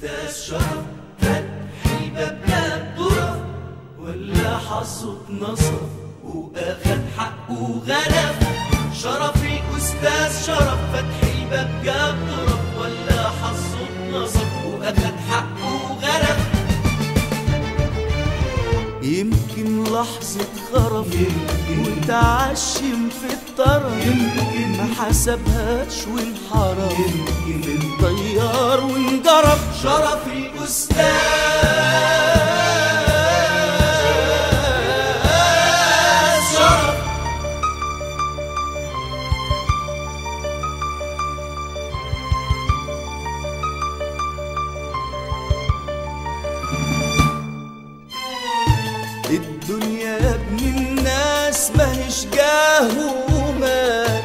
أستاذ شرف فتحي باب جاب ضرف، ولا حظه اتنصر وأخد حقه وغلب؟ شرفي أستاذ شرف فتحي باب جاب ضرف، ولا حظه اتنصر وأخد حقه وغلب؟ يمكن لحظة خرف وتعشم في الطرف، ما حسبهاش وانحرف من طيار وانجرف. شرفي أستاذ شرف. الدنيا يا ابن الناس ماهيش جاه ومال،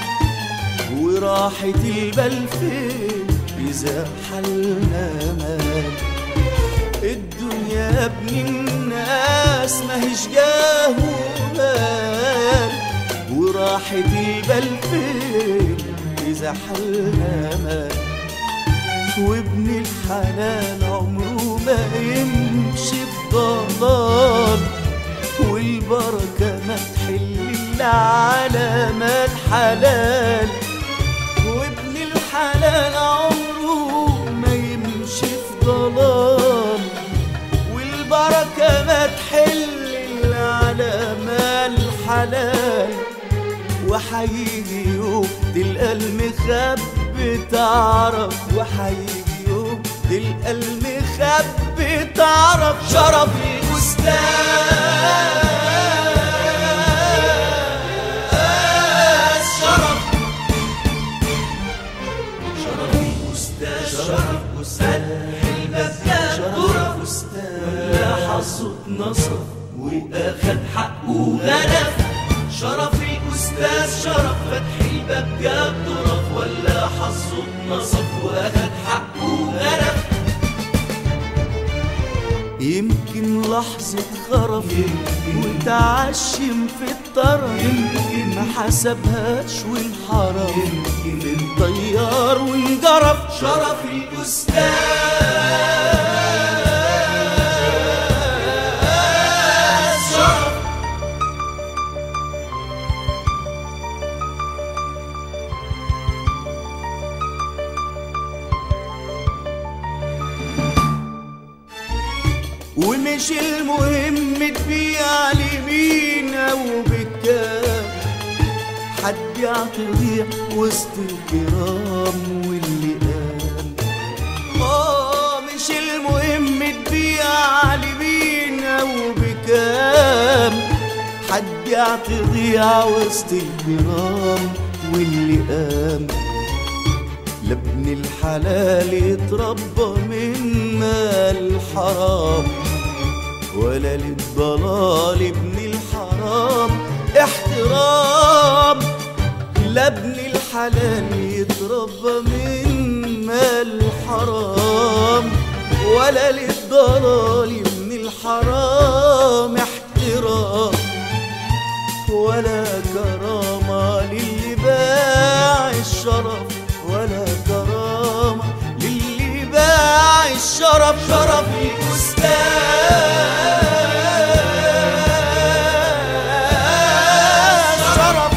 وراحة البال فين إذا حلنا مال؟ الدنيا يا ابن الناس ماهيش جاه ومال، وراحة البال فين إذا حلنا مال؟ وابن الحلال عمره ما يمشي بضلال، والبركة ما تحل إلا على مال حلال. وابن الحلال عمره ما يمشي في ضلال، والبركة ما تحل إلا على مال حلال. وحيجي يوم تلقى المخبي تعرف، وحيجي يوم تلقى المخبي تعرف. شرفي أستاذ شرف. شرفي أستاذ شرف. فتحي باب جاب ضرف، ولا حظه اتنصر وأخد حقه وغلب. شرفي أستاذ شرف فتحي باب جاب ضرف، ولا حظه اتنصر وأخد حقه وغلب. يمكن لحظة خرف وتعشم في الطرف، ما حسبهاش وانحرف من طيار وانجرف. شرفي أستاذ شرف. ومش المهم تبيع لمين او بكام، حد يعتضيع وسط الكرام واللي قام. مش المهم تبيع لمين او بكام، حد يعتضيع وسط الكرام واللي قام. لا ابن الحلال يتربى من مال حرام، ولا للضلال ابن الحرام احترام. لا ابن الحلال يتربى من مال حرام، ولا للضلال ابن الحرام احترام. ولا كرامة للي باع الشرف، ولا كرامة للي باع الشرف. شرفي أستاذ شرف.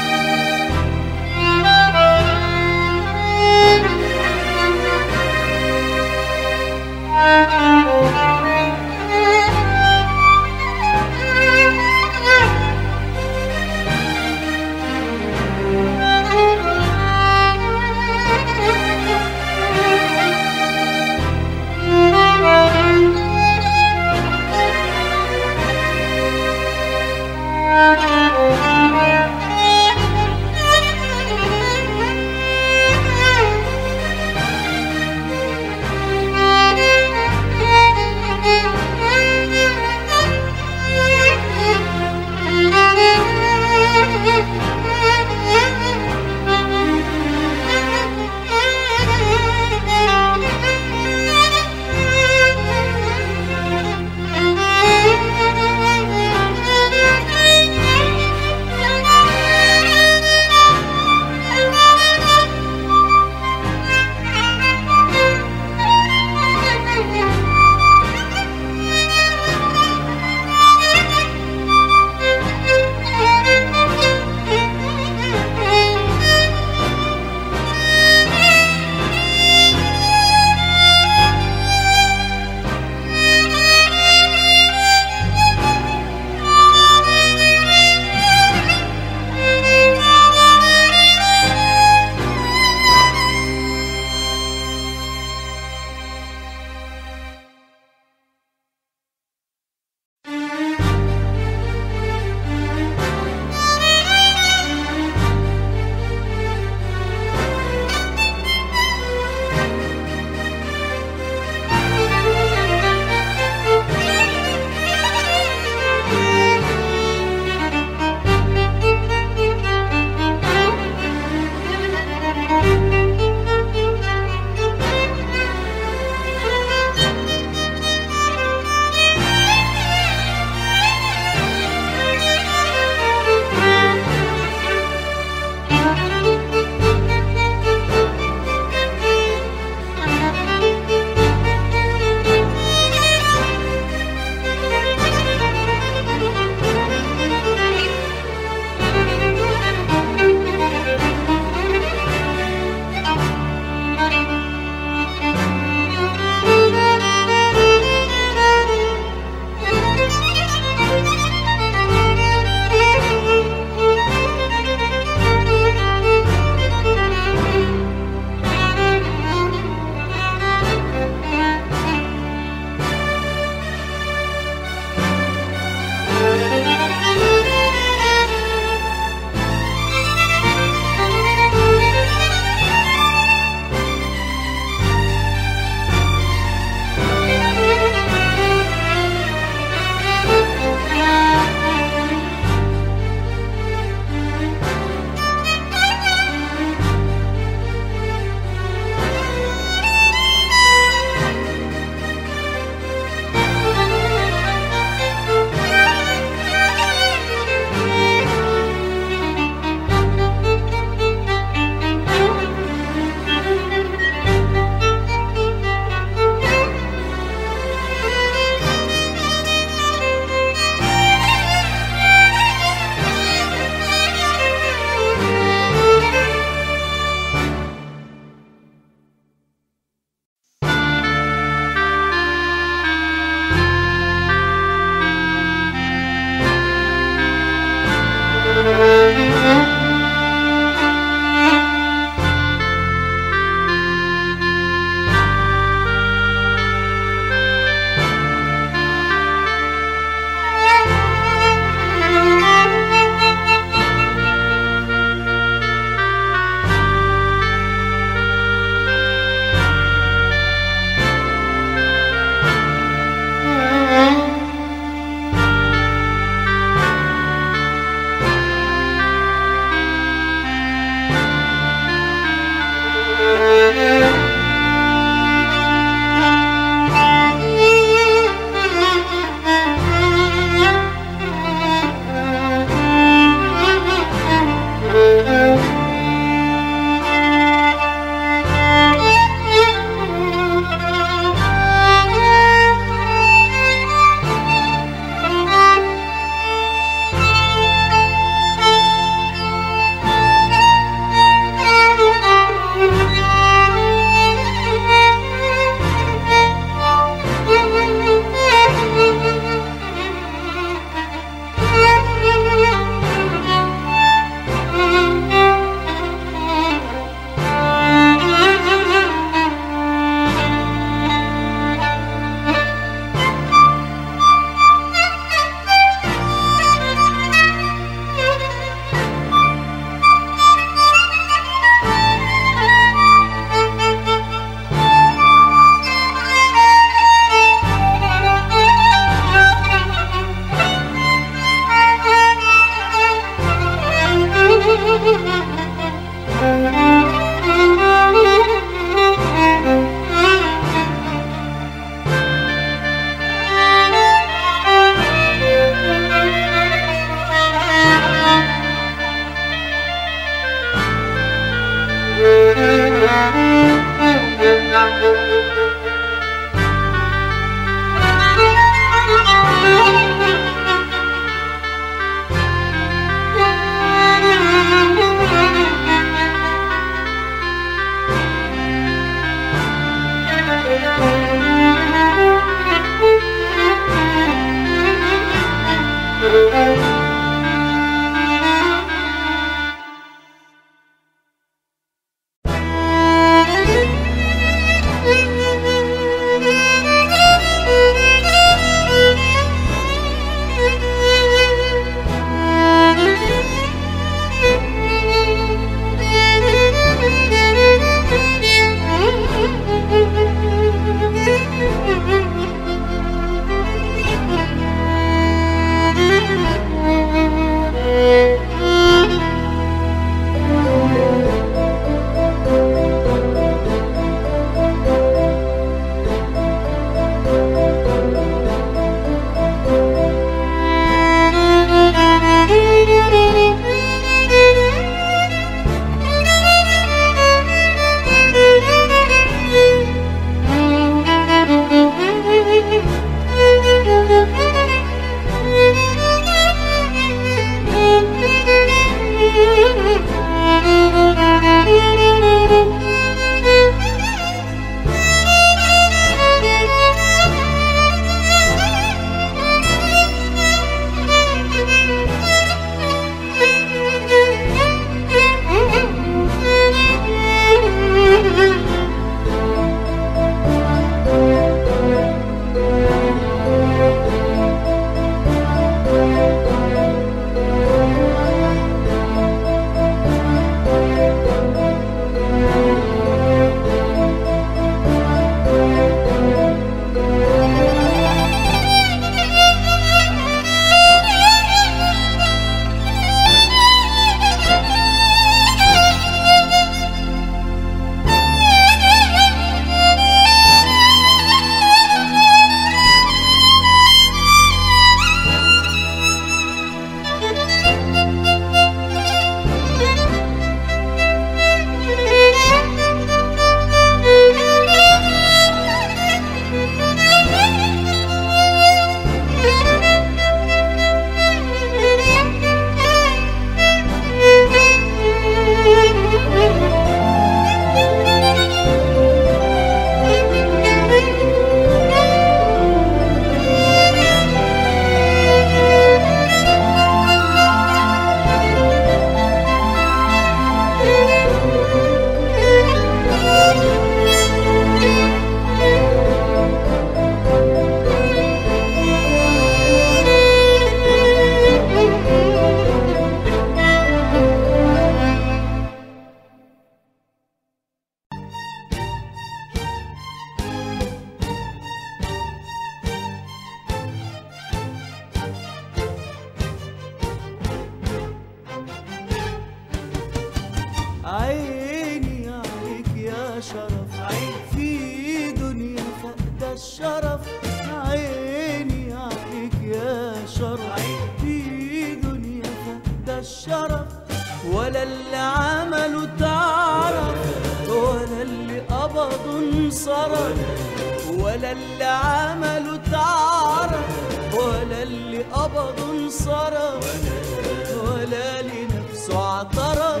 انصرف، ولا اللي عمله اتعرف، ولا اللي قبضه انصرف، ولا لنفسه اعترف.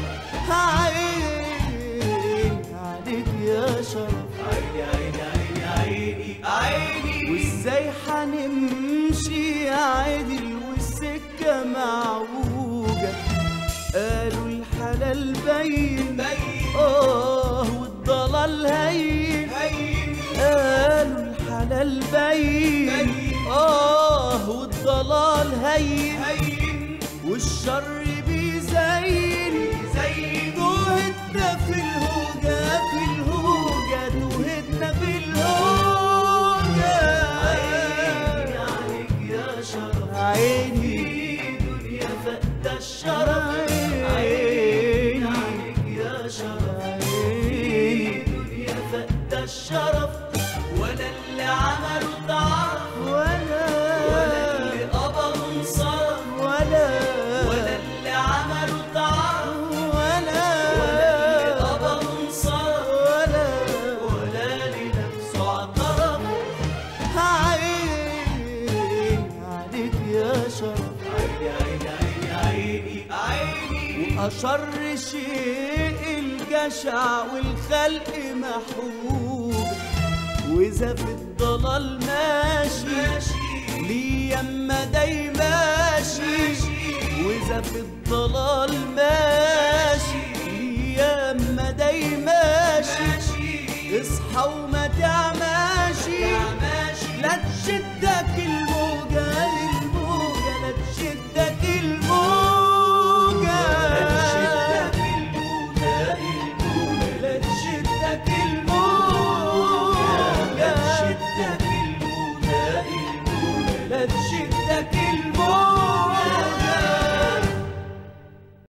عيني عليك يا شرف، عيني عيني عيني عيني عيني. وازاي حنمشي عدل والسكة معوجة؟ قالوا الحلال بين والضلال هين. قالوا الحلال بين والضلال هين. والشر بيزين توهتنا في الهوجة، في الهوجة توهتنا في الهوجة. عيني عليك يا شرف، عيني دنيا فقد الشرف. عيني عليك يا شرف، عيني دنيا فقد الشرف. ولا اللي عمله اتعرف، ولا اللي قبضه انصرف، ولا اللي عمله اتعرف، ولا اللي قبضه انصرف، ولا لنفسه اعترف. عيني عليك يا شرف، عيني عيني عيني عيني. وأشر شيء الجشع والخلق محبوب، وإذا في الضلال ماشي ليه يما داي ماشي، وإذا في الضلال ماشي